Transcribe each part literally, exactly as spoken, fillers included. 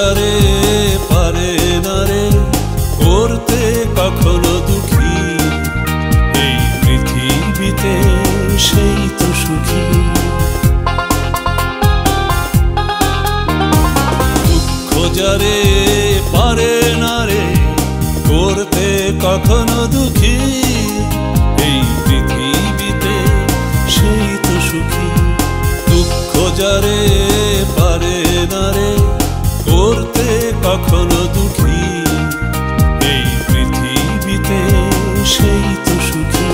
যারে পারে না রে করতে কখনো দুঃখী, এই পৃথিবীতে সেই তো সুখী। দুঃখ যারে পারে না রে করতে কখনো দুঃখী, এই পৃথিবীতে সেই তো সুখী। দুঃখ যারে পারে না রে করতে কখনো দুঃখী, এই পৃথিবীতে সেই তো সুখী।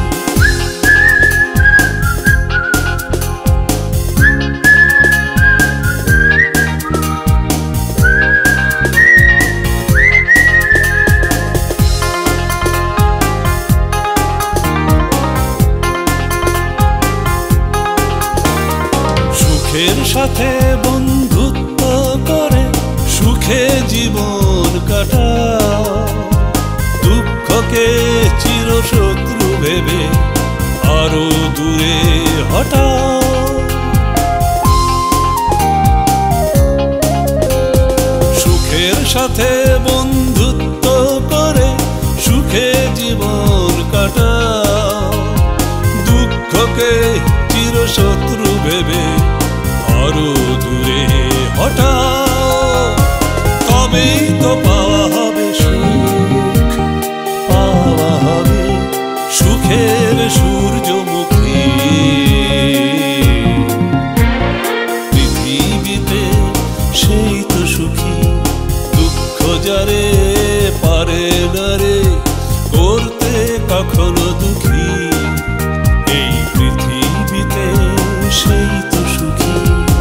সুখের সাথে বন্ধুত্ব করে সুখে জীবন কাটাও, দুঃখকে চিরশত্রু ভেবে আরো দূরে হটাও। সুখের সাথে বন্ধুত্ব করে সুখে জীবন কাটাও, দুঃখকে চিরশত্রু ভেবে আরো দূরে হটাও। তবেই তো পাওয়া হবে সুখ, পাওয়া হবে সুখের সূর্যমুখী। পৃথিবীতে সেই তো সুখী। দুঃখ যারে পারে না রে করতে কখনো দুঃখী, এই পৃথিবীতে সেই তো সুখী।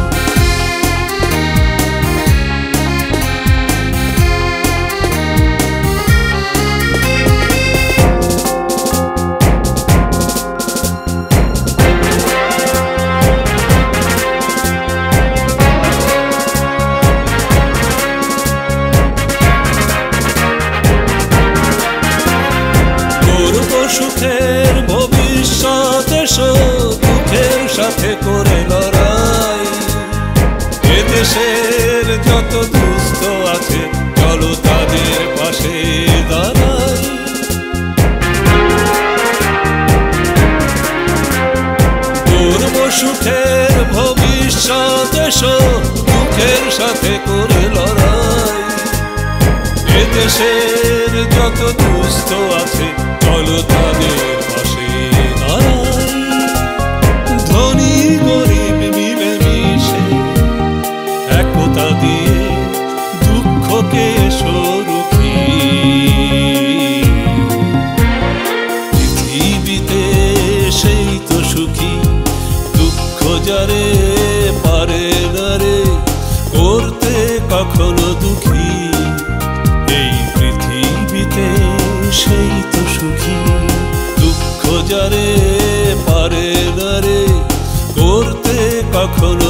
সুখের ভবিষ্যৎ এসো দুঃখের সাথে করে লড়াই, এদেশের যত দুস্থ আছে চলো তাদের পাশে দাঁড়াই। করব সুখের ভবিষ্যৎ এসো দুঃখের সাথে করে লড়াই, এদেশের যত দুস্থ আছে চলো তাদের পাশে দাঁড়াই। ধনী গরিব মিলে মিশে একতা দিয়ে দুঃখকে সুরক্ষী। পৃথিবীতে সেই তো সুখী। দুঃখ যারে পারে না রে করতে কখনো দুঃখী, এই পৃথিবীতে সেই তো সুখী। দুঃখ যারে পারে না রে করতে কখনো